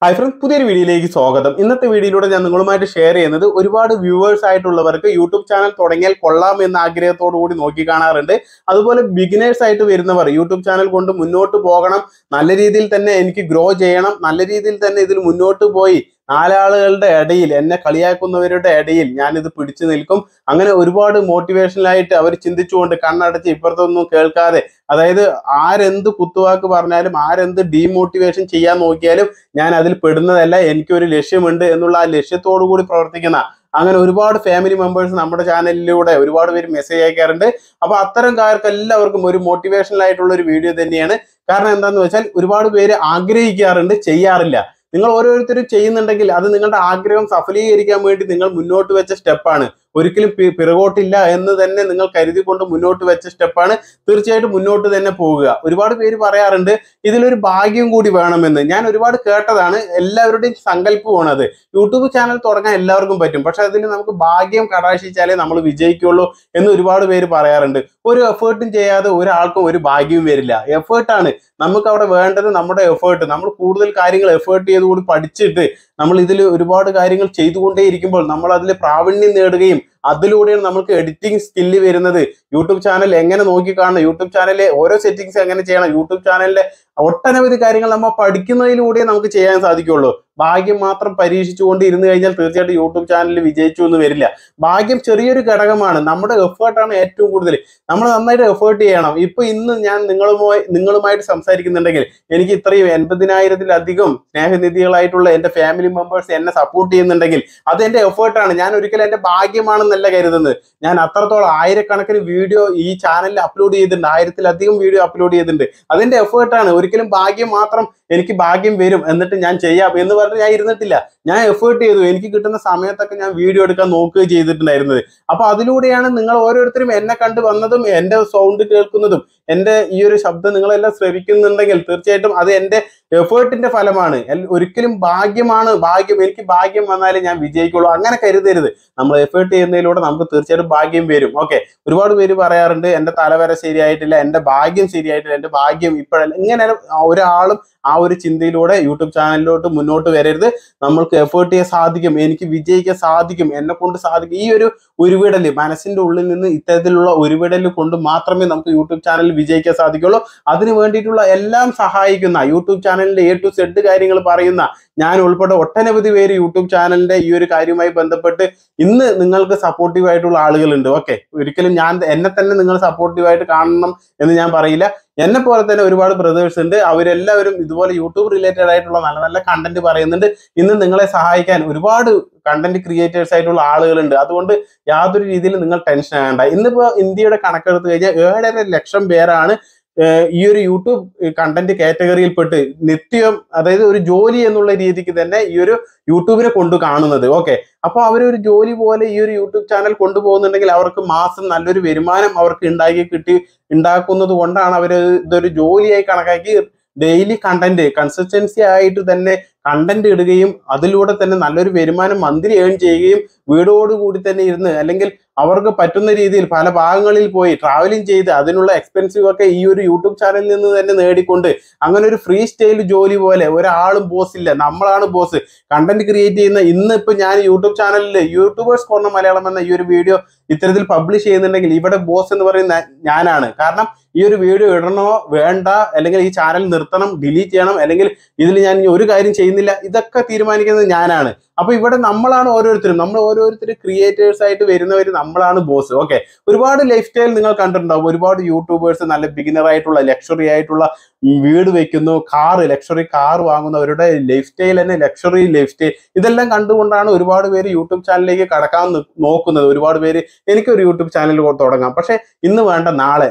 Hi friends, പുതിയൊരു വീഡിയോയിലേക്ക് സ്വാഗതം. ഇന്നത്തെ വീഡിയോയിലൂടെ ഞാൻ നിങ്ങളുമായിട്ട് ഷെയർ ചെയ്യുന്നത് ഒരുപാട് വ്യൂവേഴ്സ് ആയിട്ടുള്ളവർക്ക് യൂട്യൂബ് ചാനൽ തുടങ്ങിയാൽ കൊള്ളാം എന്ന ആഗ്രഹത്തോടു കൂടി നോക്കി കാണാറുണ്ട്. അതുപോലെ ബിഗിനേഴ്സ് ആയിട്ട് വരുന്നവർ യൂട്യൂബ് ചാനൽ കൊണ്ട് മുന്നോട്ട് പോകണം, നല്ല രീതിയിൽ തന്നെ എനിക്ക് ഗ്രോ ചെയ്യണം, നല്ല രീതിയിൽ തന്നെ ഇതിൽ മുന്നോട്ട് പോയി നാലാളുകളുടെ ഇടയിൽ എന്നെ കളിയാക്കുന്നവരുടെ ഇടയിൽ ഞാൻ ഇത് പിടിച്ചു നിൽക്കും. അങ്ങനെ ഒരുപാട് മോട്ടിവേഷനായിട്ട് അവർ ചിന്തിച്ചുകൊണ്ട് കണ്ണടച്ച് ഇപ്പുറത്തൊന്നും കേൾക്കാതെ, അതായത് ആരെന്ത് കുത്തുവാക്ക് പറഞ്ഞാലും ആരെന്ത് ഡീമോട്ടിവേഷൻ ചെയ്യാൻ നോക്കിയാലും ഞാൻ അതിൽ പെടുന്നതല്ല, എനിക്കൊരു ലക്ഷ്യമുണ്ട് എന്നുള്ള ആ ലക്ഷ്യത്തോടു കൂടി പ്രവർത്തിക്കുന്ന അങ്ങനെ ഒരുപാട് ഫാമിലി മെമ്പേഴ്സ് നമ്മുടെ ചാനലിലൂടെ ഒരുപാട് പേര് മെസ്സേജ് അയക്കാറുണ്ട്. അപ്പൊ അത്തരം കാര്യർക്ക് എല്ലാവർക്കും ഒരു മോട്ടിവേഷണൽ ആയിട്ടുള്ള ഒരു വീഡിയോ തന്നെയാണ്. കാരണം എന്താണെന്ന് വെച്ചാൽ ഒരുപാട് പേര് ആഗ്രഹിക്കാറുണ്ട്, ചെയ്യാറില്ല. നിങ്ങൾ ഓരോരുത്തരും ചെയ്യുന്നുണ്ടെങ്കിൽ അത് നിങ്ങളുടെ ആഗ്രഹം സഫലീകരിക്കാൻ വേണ്ടി നിങ്ങൾ മുന്നോട്ട് വെച്ച സ്റ്റെപ്പാണ്. ഒരിക്കലും പിറകോട്ടില്ല എന്ന് തന്നെ നിങ്ങൾ കരുതിക്കൊണ്ട് മുന്നോട്ട് വെച്ച സ്റ്റെപ്പാണ്. തീർച്ചയായിട്ടും മുന്നോട്ട് തന്നെ പോകുക. ഒരുപാട് പേര് പറയാറുണ്ട് ഇതിലൊരു ഭാഗ്യം കൂടി വേണമെന്ന്. ഞാൻ ഒരുപാട് കേട്ടതാണ്, എല്ലാവരുടെയും സങ്കല്പമാണ് അത്. യൂട്യൂബ് ചാനൽ തുടങ്ങാൻ എല്ലാവർക്കും പറ്റും, പക്ഷെ അതിൽ നമുക്ക് ഭാഗ്യം കടാക്ഷിച്ചാലേ നമ്മൾ വിജയിക്കുള്ളൂ എന്ന് ഒരുപാട് പേര് പറയാറുണ്ട്. ഒരു എഫേർട്ടും ചെയ്യാതെ ഒരാൾക്കും ഒരു ഭാഗ്യവും വരില്ല. എഫേർട്ടാണ് നമുക്ക് അവിടെ വേണ്ടത്, നമ്മുടെ എഫേർട്ട്. നമ്മൾ കൂടുതൽ കാര്യങ്ങൾ എഫേർട്ട് ചെയ്തുകൂടി പഠിച്ചിട്ട് നമ്മൾ ഇതിൽ ഒരുപാട് കാര്യങ്ങൾ ചെയ്തുകൊണ്ടേയിരിക്കുമ്പോൾ നമ്മൾ അതിൽ പ്രാവീണ്യം നേടുകയും അതിലൂടെയാണ് നമുക്ക് എഡിറ്റിംഗ് സ്കില്ല് വരുന്നത്. യൂട്യൂബ് ചാനൽ എങ്ങനെ നോക്കി കാണണം, യൂട്യൂബ് ചാനലിലെ ഓരോ സെറ്റിങ്സ് എങ്ങനെ ചെയ്യണം, യൂട്യൂബ് ചാനലിലെ ഒട്ടനവധി കാര്യങ്ങൾ നമ്മൾ പഠിക്കുന്നതിലൂടെ നമുക്ക് ചെയ്യാൻ സാധിക്കുള്ളൂ. ഭാഗ്യം മാത്രം പരീക്ഷിച്ചുകൊണ്ട് ഇരുന്ന് കഴിഞ്ഞാൽ തീർച്ചയായിട്ടും യൂട്യൂബ് ചാനലിൽ വിജയിച്ചു എന്ന് വരില്ല. ഭാഗ്യം ചെറിയൊരു ഘടകമാണ്, നമ്മുടെ എഫേർട്ടാണ് ഏറ്റവും കൂടുതൽ. നമ്മൾ നന്നായിട്ട് എഫേർട്ട് ചെയ്യണം. ഇന്ന് ഞാൻ നിങ്ങളുമായിട്ട് സംസാരിക്കുന്നുണ്ടെങ്കിൽ എനിക്ക് ഇത്രയും 80,000-ലധികം സ്നേഹനിധികളായിട്ടുള്ള എൻ്റെ ഫാമിലി മെമ്പേഴ്സ് എന്നെ സപ്പോർട്ട് ചെയ്യുന്നുണ്ടെങ്കിൽ അത് എൻ്റെ എഫേർട്ടാണ്. ഞാൻ ഒരിക്കലും എൻ്റെ ഭാഗ്യമാണെന്നല്ല കരുതുന്നത്. ഞാൻ അത്രത്തോളം ആയിരക്കണക്കിന് വീഡിയോ ഈ ചാനലിൽ അപ്ലോഡ് ചെയ്തിട്ടുണ്ട്, 1000-ലധികം വീഡിയോ അപ്ലോഡ് ചെയ്തിട്ടുണ്ട്. അതിൻ്റെ എഫേർട്ടാണ്. ഒരിക്കലും ഭാഗ്യം മാത്രം എനിക്ക് ഭാഗ്യം വരും എന്നിട്ട് ഞാൻ ചെയ്യാം എന്ന് പറഞ്ഞ് ഞാൻ ഇരുന്നിട്ടില്ല. ഞാൻ എഫേർട്ട് ചെയ്തു. എനിക്ക് കിട്ടുന്ന സമയത്തൊക്കെ ഞാൻ വീഡിയോ എടുക്കാൻ നോക്കുകയും ചെയ്തിട്ടുണ്ടായിരുന്നത്. അപ്പൊ അതിലൂടെയാണ് നിങ്ങൾ ഓരോരുത്തരും എന്നെ കണ്ടു വന്നതും എൻ്റെ സൗണ്ട് കേൾക്കുന്നതും എൻ്റെ ഈ ഒരു ശബ്ദം നിങ്ങളെല്ലാം ശ്രവിക്കുന്നുണ്ടെങ്കിൽ തീർച്ചയായിട്ടും അത് എൻ്റെ എഫേർട്ടിന്റെ ഫലമാണ്. ഒരിക്കലും ഭാഗ്യം എനിക്ക് ഭാഗ്യം വന്നാലേ ഞാൻ വിജയിക്കുള്ളൂ അങ്ങനെ കരുതരുത്. നമ്മൾ എഫേർട്ട് ചെയ്യുന്നതിലൂടെ നമുക്ക് തീർച്ചയായിട്ടും ഭാഗ്യം വരും. ഓക്കെ, ഒരുപാട് പേര് പറയാറുണ്ട് എൻ്റെ തലവര ശരിയായിട്ടില്ല, എൻ്റെ ഭാഗ്യം ശരിയായിട്ടില്ല, എൻ്റെ ഭാഗ്യം ഇപ്പോഴല്ല. ഇങ്ങനെ ഒരാളും ആ ഒരു ചിന്തയിലൂടെ യൂട്യൂബ് ചാനലിലോട്ട് മുന്നോട്ട് വരരുത്. നമ്മൾക്ക് എഫേർട്ട് ചെയ്യാൻ സാധിക്കും, എനിക്ക് വിജയിക്കാൻ സാധിക്കും, എന്നെ കൊണ്ട് സാധിക്കും. ഈ ഒരു ഉരുവിടൽ മനസ്സിന്റെ ഉള്ളിൽ നിന്ന് ഇത്തരത്തിലുള്ള ഉരുവിടൽ കൊണ്ട് മാത്രമേ നമുക്ക് യൂട്യൂബ് ചാനലിൽ വിജയിക്കാൻ സാധിക്കുള്ളൂ. അതിന് വേണ്ടിയിട്ടുള്ള എല്ലാം സഹായിക്കുന്ന യൂട്യൂബ് ചാനലിന്റെ A to Z കാര്യങ്ങൾ പറയുന്ന ഞാൻ ഉൾപ്പെടെ ഒട്ടനവധി പേര് യൂട്യൂബ് ചാനലിന്റെ ഈ ഒരു കാര്യവുമായി ബന്ധപ്പെട്ട് ഇന്ന് നിങ്ങൾക്ക് സപ്പോർട്ടീവ് ആയിട്ടുള്ള ആളുകളുണ്ട്. ഓക്കെ, ഒരിക്കലും എന്നെ തന്നെ നിങ്ങൾ സപ്പോർട്ടീവായിട്ട് കാണണം എന്ന് ഞാൻ പറയില്ല. എന്നെ പോലെ തന്നെ ഒരുപാട് ബ്രദേഴ്സ് ഉണ്ട്, അവരെല്ലാവരും ഇതുപോലെ യൂട്യൂബ് റിലേറ്റഡ് ആയിട്ടുള്ള നല്ല നല്ല കണ്ടന്റ് പറയുന്നുണ്ട്. ഇന്ന് നിങ്ങളെ സഹായിക്കാൻ ഒരുപാട് കണ്ടന്റ് ക്രിയേറ്റേഴ്സ് ആയിട്ടുള്ള ആളുകളുണ്ട്. അതുകൊണ്ട് യാതൊരു രീതിയിലും നിങ്ങൾ ടെൻഷൻ ആകണ്ട. ഇന്നിപ്പോ ഇന്ത്യയുടെ കണക്കെടുത്ത് കഴിഞ്ഞാൽ 7.5 ലക്ഷം പേരാണ് ഈ ഒരു യൂട്യൂബ് കണ്ടന്റ് കാറ്റഗറിയിൽപ്പെട്ട് നിത്യം, അതായത് ഒരു ജോലി എന്നുള്ള രീതിക്ക് തന്നെ ഈ ഒരു യൂട്യൂബിനെ കൊണ്ട് കാണുന്നത്. ഓക്കെ, അപ്പൊ അവരൊരു ജോലി പോലെ ഈ ഒരു യൂട്യൂബ് ചാനൽ കൊണ്ടുപോകുന്നുണ്ടെങ്കിൽ അവർക്ക് മാസം നല്ലൊരു വരുമാനം അവർക്ക് ഉണ്ടാക്കുന്നത് കൊണ്ടാണ് അവർ ഇതൊരു ജോലിയായി കണക്കാക്കി ഡെയിലി കണ്ടന്റ് കൺസിസ്റ്റൻസി ആയിട്ട് തന്നെ കണ്ടന്റ് ഇടുകയും അതിലൂടെ തന്നെ നല്ലൊരു വരുമാനം മന്ത്ലി ഏൺ ചെയ്യുകയും വീടോടുകൂടി തന്നെ ഇരുന്ന് അല്ലെങ്കിൽ അവർക്ക് പറ്റുന്ന രീതിയിൽ പല ഭാഗങ്ങളിൽ പോയി ട്രാവലിംഗ് ചെയ്ത് അതിനുള്ള എക്സ്പെൻസീവ് ഒക്കെ ഈ ഒരു യൂട്യൂബ് ചാനലിൽ നിന്ന് തന്നെ നേടിക്കൊണ്ട് അങ്ങനെ ഒരു ഫ്രീ സ്റ്റൈൽ ജോലി പോലെ ഒരാളും ബോസ് ഇല്ല, നമ്മളാണ് ബോസ്. കണ്ടന്റ് ക്രിയേറ്റ് ചെയ്യുന്ന ഇന്നിപ്പോൾ ഞാൻ യൂട്യൂബ് ചാനലിൽ യൂട്യൂബേഴ്സ് കോർണർ മലയാളം എന്ന ഈ ഒരു വീഡിയോ ഇത്തരത്തിൽ പബ്ലിഷ് ചെയ്യുന്നുണ്ടെങ്കിൽ ഇവിടെ ബോസ് എന്ന് പറയുന്ന ഞാനാണ്. കാരണം ഈ ഒരു വീഡിയോ ഇടണോ വേണ്ട, അല്ലെങ്കിൽ ഈ ചാനൽ നിർത്തണം, ഡിലീറ്റ് ചെയ്യണം, അല്ലെങ്കിൽ ഇതിൽ ഞാൻ ഒരു കാര്യം ചെയ്യുന്നില്ല, ഇതൊക്കെ തീരുമാനിക്കുന്നത് ഞാനാണ്. അപ്പൊ ഇവിടെ നമ്മൾ ഓരോരുത്തരും ക്രിയേറ്റേഴ്സ് ആയിട്ട് വരുന്നവർ നമ്മളാണ് ബോസ്. ഓക്കെ, ഒരുപാട് ലൈഫ് സ്റ്റൈൽ നിങ്ങൾ കണ്ടിട്ടുണ്ടാവും. ഒരുപാട് യൂട്യൂബേഴ്സ് നല്ല ബിഗിനർ ആയിട്ടുള്ള ലക്ഷറി ആയിട്ടുള്ള വീട് വെക്കുന്നു, ലക്ഷറി കാർ വാങ്ങുന്നവരുടെ ലൈഫ് സ്റ്റൈൽ തന്നെ ലക്ഷറി ലൈഫ് സ്റ്റൈൽ. ഇതെല്ലാം കണ്ടുകൊണ്ടാണ് ഒരുപാട് പേര് യൂട്യൂബ് ചാനലിലേക്ക് കടക്കാൻ നോക്കുന്നത്. ഒരുപാട് പേര് എനിക്കൊരു യൂട്യൂബ് ചാനൽ തുടങ്ങാം, പക്ഷെ ഇന്ന് വേണ്ട, നാളെ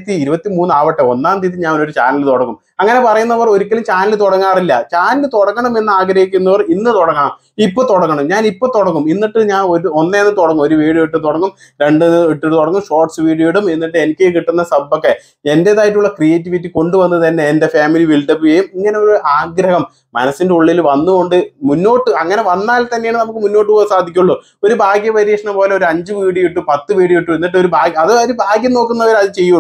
2023 ആവട്ടെ, 1-ാം തീയതി ഞാൻ ഒരു ചാനൽ തുടങ്ങും, അങ്ങനെ പറയുന്നവർ ഒരിക്കലും ചാനൽ തുടങ്ങാറില്ല. ചാനൽ തുടങ്ങണം എന്ന് ആഗ്രഹിക്കുന്നവർ ഇന്ന് തുടങ്ങണം, ഇപ്പൊ തുടങ്ങണം. ഞാൻ ഇപ്പൊ തുടങ്ങും, എന്നിട്ട് ഞാൻ ഒന്നേന്ന് തുടങ്ങും, ഒരു വീഡിയോ ഇട്ട് തുടങ്ങും, 2 ഇട്ട് തുടങ്ങും, ഷോർട്സ് വീഡിയോ ഇടും. എന്നിട്ട് എനിക്ക് കിട്ടുന്ന സബ്ബൊക്കെ എൻ്റെതായിട്ടുള്ള ക്രിയേറ്റിവിറ്റി കൊണ്ടുവന്ന് തന്നെ എൻ്റെ ഫാമിലി ബിൽഡപ്പ് ചെയ്യും. ഇങ്ങനെ ഒരു ആഗ്രഹം മനസ്സിന്റെ ഉള്ളിൽ വന്നുകൊണ്ട് മുന്നോട്ട്, അങ്ങനെ വന്നാൽ തന്നെയാണ് നമുക്ക് മുന്നോട്ട് പോകാൻ സാധിക്കുള്ളൂ. ഒരു ഭാഗ്യ പരീക്ഷണം പോലെ ഒരു 5 വീഡിയോ ഇട്ടു, 10 വീഡിയോ ഇട്ടു, എന്നിട്ട് ഒരു ഭാഗ്യം നോക്കുന്നവർ അത് ചെയ്യുള്ളൂ.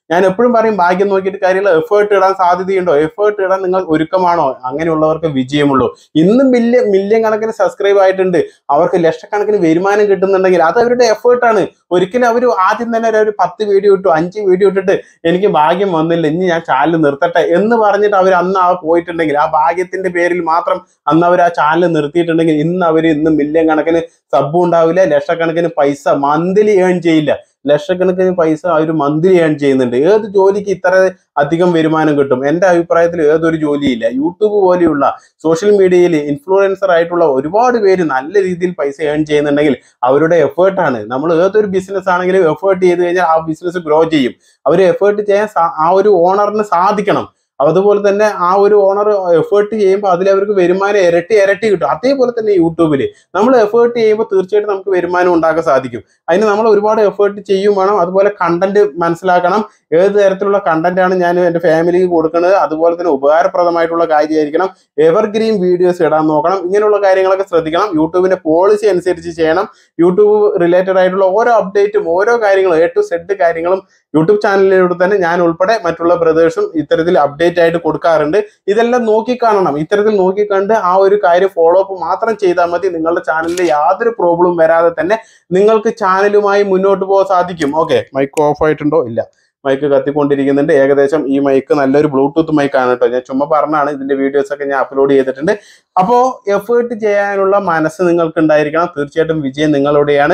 ഞാൻ എപ്പോഴും പറയും ഭാഗ്യം നോക്കിയിട്ട് കാര്യമില്ല, എഫേർട്ട് ഇടാൻ സാധ്യതയുണ്ടോ, എഫേർട്ട് ഇടാൻ നിങ്ങൾ ഒരുക്കമാണോ, അങ്ങനെയുള്ളവർക്ക് വിജയമുള്ളൂ. ഇന്നും മില്യൺ കണക്കിന് സബ്സ്ക്രൈബ് ആയിട്ടുണ്ട്, അവർക്ക് ലക്ഷക്കണക്കിന് വരുമാനം കിട്ടുന്നുണ്ടെങ്കിൽ അത് അവരുടെ എഫേർട്ടാണ്. ഒരിക്കലും അവർ ആദ്യം തന്നെ ഒരു 10 വീഡിയോ ഇട്ടു, 5 വീഡിയോ ഇട്ടിട്ട് എനിക്ക് ഭാഗ്യം വന്നില്ല ഇനി ഞാൻ ചാനൽ നിർത്തട്ടെ എന്ന് പറഞ്ഞിട്ട് അവർ അന്ന് പോയിട്ടുണ്ടെങ്കിൽ, ആ ഭാഗ്യത്തിന്റെ പേരിൽ മാത്രം അന്ന് അവർ ആ ചാനൽ നിർത്തിയിട്ടുണ്ടെങ്കിൽ ഇന്ന് മില്യൺ കണക്കിന് സബ് ഉണ്ടാവില്ല, ലക്ഷക്കണക്കിന് പൈസ മന്ത്ലി ഏൺ ചെയ്യില്ല. ലക്ഷക്കണക്കിന് പൈസ അവർ മന്ത്ലി ഏൺ ചെയ്യുന്നുണ്ട്. ഏത് ജോലിക്ക് ഇത്ര അധികം വരുമാനം കിട്ടും? എൻ്റെ അഭിപ്രായത്തിൽ ഏതൊരു ജോലിയില്ല. യൂട്യൂബ് പോലെയുള്ള സോഷ്യൽ മീഡിയയിൽ ഇൻഫ്ലുവൻസർ ആയിട്ടുള്ള ഒരുപാട് പേര് നല്ല രീതിയിൽ പൈസ ഏൺ ചെയ്യുന്നുണ്ടെങ്കിൽ അവരുടെ എഫേർട്ടാണ്. നമ്മൾ ഏതൊരു ബിസിനസ് ആണെങ്കിലും എഫേർട്ട് ചെയ്ത് കഴിഞ്ഞാൽ ആ ബിസിനസ് ഗ്രോ ചെയ്യും. അവർ എഫേർട്ട് ചെയ്യാൻ ആ ഒരു ഓണറിന് സാധിക്കണം. അതുപോലെ തന്നെ ആ ഒരു ഓണർ എഫേർട്ട് ചെയ്യുമ്പോൾ അതിൽ അവർക്ക് വരുമാനം ഇരട്ടി കിട്ടും. അതേപോലെ തന്നെ യൂട്യൂബിൽ നമ്മൾ എഫേർട്ട് ചെയ്യുമ്പോൾ തീർച്ചയായിട്ടും നമുക്ക് വരുമാനം ഉണ്ടാക്കാൻ സാധിക്കും. അതിന് നമ്മൾ ഒരുപാട് എഫേർട്ട് ചെയ്യും വേണം. അതുപോലെ കണ്ടന്റ് മനസ്സിലാക്കണം. ഏത് തരത്തിലുള്ള കണ്ടന്റ് ആണ് ഞാൻ എൻ്റെ ഫാമിലിക്ക് കൊടുക്കുന്നത്, അതുപോലെ തന്നെ ഉപകാരപ്രദമായിട്ടുള്ള കാര്യമായിരിക്കണം. എവർഗ്രീൻ വീഡിയോസ് ഇടാൻ നോക്കണം. ഇങ്ങനെയുള്ള കാര്യങ്ങളൊക്കെ ശ്രദ്ധിക്കണം. യൂട്യൂബിന്റെ പോളിസി അനുസരിച്ച് ചെയ്യണം. യൂട്യൂബ് റിലേറ്റഡ് ആയിട്ടുള്ള ഓരോ അപ്ഡേറ്റും ഓരോ കാര്യങ്ങളും A to Z കാര്യങ്ങളും യൂട്യൂബ് ചാനലിലൂടെ തന്നെ ഞാൻ ഉൾപ്പെടെ മറ്റുള്ള ബ്രദേഴ്സും ഇത്തരത്തിൽ അപ്ഡേറ്റ് ആയിട്ട് കൊടുക്കാറുണ്ട്. ഇതെല്ലാം നോക്കിക്കാണണം. ഇത്തരത്തിൽ നോക്കിക്കണ്ട് ആ ഒരു കാര്യം ഫോളോ അപ്പ് മാത്രം ചെയ്താൽ മതി. നിങ്ങളുടെ ചാനലിൽ യാതൊരു പ്രോബ്ലം വരാതെ തന്നെ നിങ്ങൾക്ക് ചാനലുമായി മുന്നോട്ട് പോകാൻ സാധിക്കും. ഓക്കെ, മൈക്ക് ഓഫ് ആയിട്ടുണ്ടോ? ഇല്ല, മൈക്ക് കത്തിക്കൊണ്ടിരിക്കുന്നുണ്ട്. ഏകദേശം ഈ മൈക്ക് നല്ലൊരു ബ്ലൂടൂത്ത് മൈക്കാണ് കേട്ടോ. ഞാൻ ചുമ്മാ പറഞ്ഞാണ്. ഇതിന്റെ വീഡിയോസ് ഒക്കെ ഞാൻ അപ്ലോഡ് ചെയ്തിട്ടുണ്ട്. അപ്പോൾ എഫേർട്ട് ചെയ്യാനുള്ള മനസ്സ് നിങ്ങൾക്ക് ഉണ്ടായിരിക്കണം. തീർച്ചയായിട്ടും വിജയം നിങ്ങളുടെയാണ്.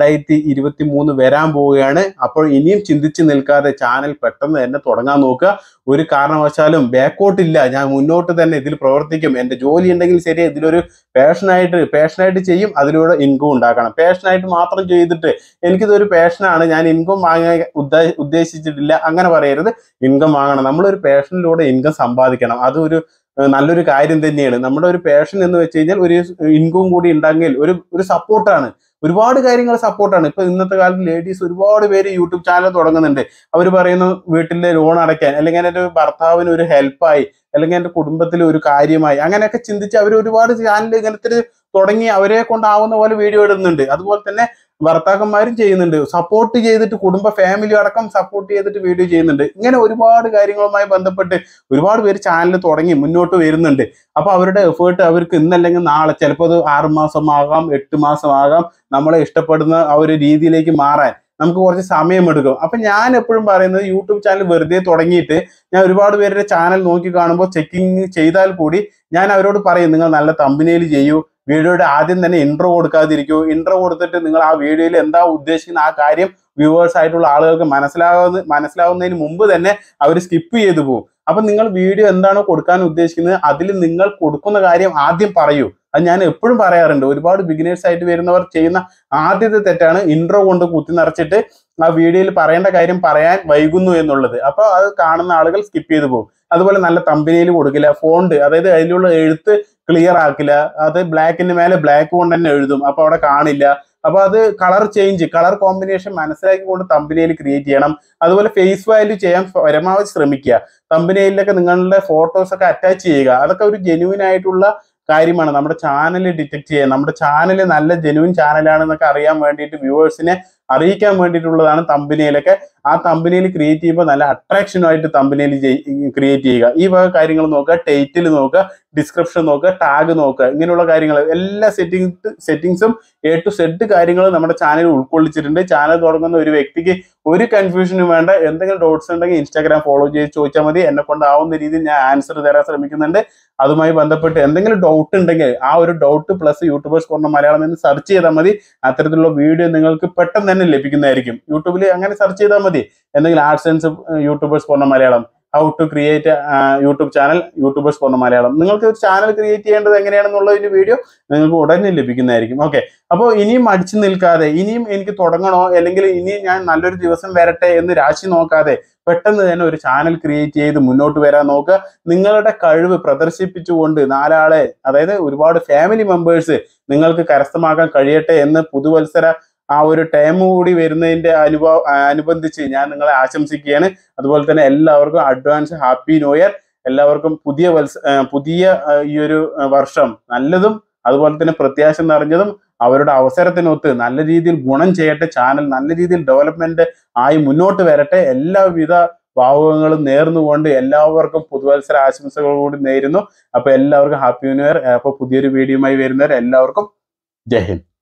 2023 വരാൻ പോവുകയാണ്. അപ്പോൾ ഇനിയും ചിന്തിച്ച് നിൽക്കാതെ ചാനൽ പെട്ടെന്ന് തന്നെ തുടങ്ങാൻ നോക്കുക. ഒരു കാരണവശാലും ബാക്കോട്ട് ഇല്ല. ഞാൻ മുന്നോട്ട് തന്നെ ഇതിൽ പ്രവർത്തിക്കും. എൻ്റെ ജോലി ഉണ്ടെങ്കിൽ ശരി, ഇതിലൊരു പാഷനായിട്ട് ചെയ്യും. അതിലൂടെ ഇൻകം ഉണ്ടാക്കണം. പാഷനായിട്ട് മാത്രം ചെയ്തിട്ട് എനിക്കിതൊരു പാഷനാണ്, ഞാൻ ഇൻകം വാങ്ങാൻ ഉദ്ദേശിച്ചിട്ടില്ല, അങ്ങനെ പറയരുത്. ഇൻകം വാങ്ങണം. നമ്മളൊരു പാഷനിലൂടെ ഇൻകം സമ്പാദിക്കണം. അതൊരു നല്ലൊരു കാര്യം തന്നെയാണ്. നമ്മുടെ ഒരു പാഷൻ എന്ന് വെച്ച് കഴിഞ്ഞാൽ ഒരു ഇൻകം കൂടി ഉണ്ടെങ്കിൽ ഒരു സപ്പോർട്ടാണ്. ഒരുപാട് കാര്യങ്ങൾ സപ്പോർട്ടാണ്. ഇപ്പൊ ഇന്നത്തെ കാലത്ത് ലേഡീസ് ഒരുപാട് പേര് യൂട്യൂബ് ചാനൽ തുടങ്ങുന്നുണ്ട്. അവർ പറയുന്നു വീട്ടിലെ ലോൺ അടയ്ക്കാൻ, അല്ലെങ്കിൽ എൻ്റെ ഭർത്താവിന് ഒരു ഹെൽപ്പായി, അല്ലെങ്കിൽ എൻ്റെ കുടുംബത്തിൽ ഒരു കാര്യമായി, അങ്ങനെയൊക്കെ ചിന്തിച്ച് അവർ ഒരുപാട് ചാനൽ ഇങ്ങനത്തെ തുടങ്ങി അവരെ കൊണ്ടാവുന്ന പോലെ വീഡിയോ ഇടുന്നുണ്ട്. അതുപോലെ തന്നെ ഭർത്താക്കന്മാരും ചെയ്യുന്നുണ്ട്. സപ്പോർട്ട് ചെയ്തിട്ട് കുടുംബ ഫാമിലി അടക്കം സപ്പോർട്ട് ചെയ്തിട്ട് വീഡിയോ ചെയ്യുന്നുണ്ട്. ഇങ്ങനെ ഒരുപാട് കാര്യങ്ങളുമായി ബന്ധപ്പെട്ട് ഒരുപാട് പേര് ചാനൽ തുടങ്ങി മുന്നോട്ട് വരുന്നുണ്ട്. അപ്പൊ അവരുടെ എഫേർട്ട് അവർക്ക് ഇന്നല്ലെങ്കിൽ നാളെ, ചിലപ്പോൾ അത് 6 മാസമാകാം, 8 മാസമാകാം, നമ്മളെ ഇഷ്ടപ്പെടുന്ന ആ ഒരു രീതിയിലേക്ക് മാറാൻ നമുക്ക് കുറച്ച് സമയമെടുക്കും. അപ്പൊ ഞാൻ എപ്പോഴും പറയുന്നത്, യൂട്യൂബ് ചാനൽ വെറുതെ തുടങ്ങിയിട്ട് ഞാൻ ഒരുപാട് പേരുടെ ചാനൽ നോക്കി കാണുമ്പോൾ ചെക്കിങ് ചെയ്താൽ കൂടി ഞാൻ അവരോട് പറയും, നിങ്ങൾ നല്ല തമ്പനയിൽ ചെയ്യൂ, വീഡിയോയുടെ ആദ്യം തന്നെ ഇൻട്രോ കൊടുക്കാതിരിക്കൂ. ഇൻട്രോ കൊടുത്തിട്ട് നിങ്ങൾ ആ വീഡിയോയിൽ എന്താ ഉദ്ദേശിക്കുന്ന ആ കാര്യം വ്യൂവേഴ്സ് ആയിട്ടുള്ള ആളുകൾക്ക് മനസ്സിലാവുന്നതിന് മുമ്പ് തന്നെ അവർ സ്കിപ്പ് ചെയ്തു പോകും. അപ്പൊ നിങ്ങൾ വീഡിയോ എന്താണോ കൊടുക്കാൻ ഉദ്ദേശിക്കുന്നത് അതിൽ നിങ്ങൾ കൊടുക്കുന്ന കാര്യം ആദ്യം പറയൂ. അത് ഞാൻ എപ്പോഴും പറയാറുണ്ട്. ഒരുപാട് ബിഗിനേഴ്സ് ആയിട്ട് വരുന്നവർ ചെയ്യുന്ന ആദ്യത്തെ തെറ്റാണ് ഇൻട്രോ കൊണ്ട് കുത്തി നിറച്ചിട്ട് ആ വീഡിയോയിൽ പറയേണ്ട കാര്യം പറയാൻ വൈകുന്നു എന്നുള്ളത്. അപ്പൊ അത് കാണുന്ന ആളുകൾ സ്കിപ്പ് ചെയ്തു പോകും. അതുപോലെ നല്ല തമ്പനയിൽ കൊടുക്കില്ല, ഫോണ്ട്, അതായത് അതിലുള്ള എഴുത്ത് ക്ലിയർ ആക്കില്ല, അത് ബ്ലാക്കിന്റെ മേലെ ബ്ലാക്ക് കൊണ്ട് തന്നെ എഴുതും, അപ്പൊ അവിടെ കാണില്ല. അപ്പൊ അത് കളർ കോമ്പിനേഷൻ മനസ്സിലാക്കിക്കൊണ്ട് തമ്പനയിൽ ക്രിയേറ്റ് ചെയ്യണം. അതുപോലെ ഫേസ് വാല്യൂ ചെയ്യാൻ പരമാവധി ശ്രമിക്കുക. തമ്പനയിലൊക്കെ നിങ്ങളുടെ ഫോട്ടോസ് ഒക്കെ അറ്റാച്ച് ചെയ്യുക. അതൊക്കെ ഒരു ജെന്യൂൻ ആയിട്ടുള്ള കാര്യമാണ്. നമ്മുടെ ചാനൽ ഡിറ്റക്ട് ചെയ്യാൻ, നമ്മുടെ ചാനൽ നല്ല ജെന്യൂൻ ചാനലാണെന്നൊക്കെ അറിയാൻ വേണ്ടിയിട്ട്, വ്യൂവേഴ്സിനെ അറിയിക്കാൻ വേണ്ടിയിട്ടുള്ളതാണ് തമ്പനയിലൊക്കെ. ആ തമ്പനയിൽ ക്രിയേറ്റ് ചെയ്യുമ്പോൾ നല്ല അട്രാക്ഷനുമായിട്ട് തമ്പനയിൽ ക്രിയേറ്റ് ചെയ്യുക. ഈ വക കാര്യങ്ങൾ നോക്കുക, ടൈറ്റിൽ നോക്കുക, ഡിസ്ക്രിപ്ഷൻ നോക്കുക, ടാഗ് നോക്കുക. ഇങ്ങനെയുള്ള കാര്യങ്ങൾ എല്ലാ സെറ്റിങ്സും A to Z കാര്യങ്ങൾ നമ്മുടെ ചാനൽ ഉൾക്കൊള്ളിച്ചിട്ടുണ്ട്. ചാനൽ തുടങ്ങുന്ന ഒരു വ്യക്തിക്ക് ഒരു കൺഫ്യൂഷനും വേണ്ട. എന്തെങ്കിലും ഡൗട്ട്സ് ഉണ്ടെങ്കിൽ ഇൻസ്റ്റാഗ്രാം ഫോളോ ചെയ്ത് ചോദിച്ചാൽ മതി. എന്നെ കൊണ്ടാവുന്ന രീതിയിൽ ഞാൻ ആൻസർ തരാൻ ശ്രമിക്കുന്നുണ്ട്. അതുമായി ബന്ധപ്പെട്ട് എന്തെങ്കിലും ഡൗട്ട് ഉണ്ടെങ്കിൽ ആ ഒരു doubt plus YouTubers corner Malayalam എന്ന് സെർച്ച് ചെയ്താൽ മതി. അത്തരത്തിലുള്ള വീഡിയോ നിങ്ങൾക്ക് പെട്ടെന്ന് തന്നെ ലഭിക്കുന്നതായിരിക്കും. യൂട്യൂബിൽ അങ്ങനെ സെർച്ച് ചെയ്താൽ മതി. എന്തെങ്കിലും arts and YouTubers corner Malayalam, how to create YouTube channel YouTubers corner Malayalam. നിങ്ങൾക്ക് ഒരു ചാനൽ ക്രിയേറ്റ് ചെയ്യേണ്ടത് എങ്ങനെയാണെന്നുള്ളതിന്റെ വീഡിയോ നിങ്ങൾക്ക് ഉടനെ ലഭിക്കുന്നതായിരിക്കും. ഓക്കെ, അപ്പോൾ ഇനിയും അടിച്ചു നിൽക്കാതെ, ഇനിയും എനിക്ക് തുടങ്ങണോ അല്ലെങ്കിൽ ഇനിയും ഞാൻ നല്ലൊരു ദിവസം വരട്ടെ എന്ന് രാശി നോക്കാതെ പെട്ടെന്ന് തന്നെ ഒരു ചാനൽ ക്രിയേറ്റ് ചെയ്ത് മുന്നോട്ട് വരാൻ നോക്കുക. നിങ്ങളുടെ കഴിവ് പ്രദർശിപ്പിച്ചുകൊണ്ട് നാലാളെ, അതായത് ഒരുപാട് ഫാമിലി മെമ്പേഴ്സ് നിങ്ങൾക്ക് കരസ്ഥമാക്കാൻ കഴിയട്ടെ എന്ന് പുതുവത്സര ആ ഒരു ടൈം കൂടി വരുന്നതിന്റെ അനുബന്ധിച്ച് ഞാൻ നിങ്ങളെ ആശംസിക്കുകയാണ്. അതുപോലെ തന്നെ എല്ലാവർക്കും അഡ്വാൻസ് ഹാപ്പി ന്യൂ ഇയർ. എല്ലാവർക്കും പുതിയ ഈ ഒരു വർഷം നല്ലതും അതുപോലെ തന്നെ പ്രത്യാശ നിറഞ്ഞതും അവരുടെ അവസരത്തിനൊത്ത് നല്ല രീതിയിൽ ഗുണം ചെയ്യട്ടെ. ചാനൽ നല്ല രീതിയിൽ ഡെവലപ്മെന്റ് ആയി മുന്നോട്ട് വരട്ടെ. എല്ലാവിധ ഭാവുകങ്ങളും നേർന്നുകൊണ്ട് എല്ലാവർക്കും പുതുവത്സര ആശംസകൾ കൂടി നേരുന്നു. അപ്പൊ എല്ലാവർക്കും ഹാപ്പി ന്യൂ ഇയർ. അപ്പൊ പുതിയൊരു വീഡിയോയുമായി വരുന്നവർ എല്ലാവർക്കും ജയ് ഹിന്ദ്.